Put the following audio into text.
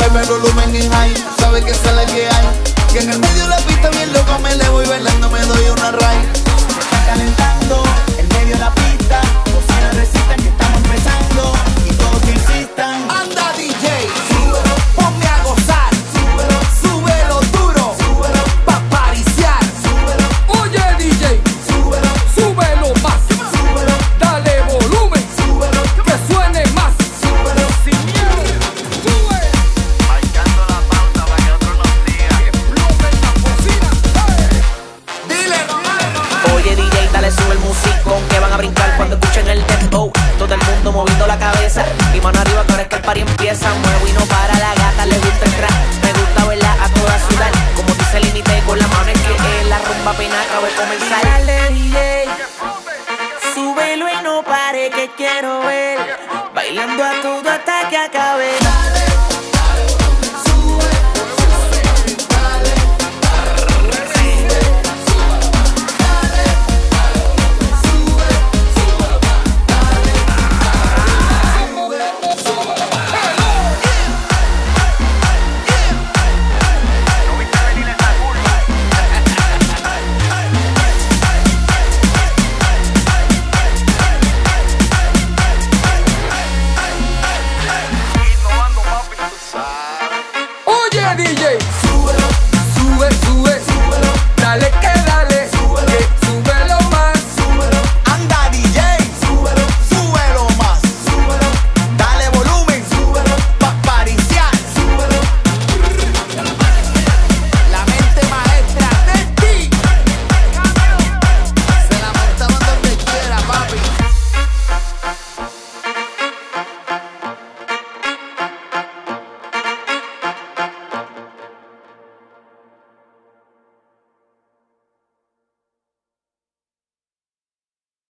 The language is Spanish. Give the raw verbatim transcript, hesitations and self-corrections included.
baby, el volumen en high. Sabe que esa es la que hay. Que en el medio de la pista bien loco me le voy bailando, me doy una ray. Se está calentando en medio de la pista. Bocina resistan que estamos empezando. Y todos que insistan. Anda D J, súbelo, ponme a gozar. Súbelo, súbelo duro. Súbelo, pa' pariciar. Súbelo, Oye D J, súbelo, súbelo más, súbelo, dale volumen, súbelo, que suene más. súbelo. Sin miedo, sube, Marcando la pauta para que otros nos sigan. que exploten la bocina. ¡Hey! Dile, mamá. Oye D J, dale sube el musicón que van a brincar cuando escuchen el tempo. Todo el mundo moviendo la cabeza y mano arriba que ahora es que el party empieza. Muevo y no para, la gata le gusta el rap. Me gusta verla a toda sudar. Como dice el límite con la mano es que es la rumba pena acaba de comenzar. Dale D J, súbelo y no pare que quiero ver. Bailando a todo hasta que acabe. ¿No viste venir esa curva? Innovando, papi, tú sabes. Oye D J,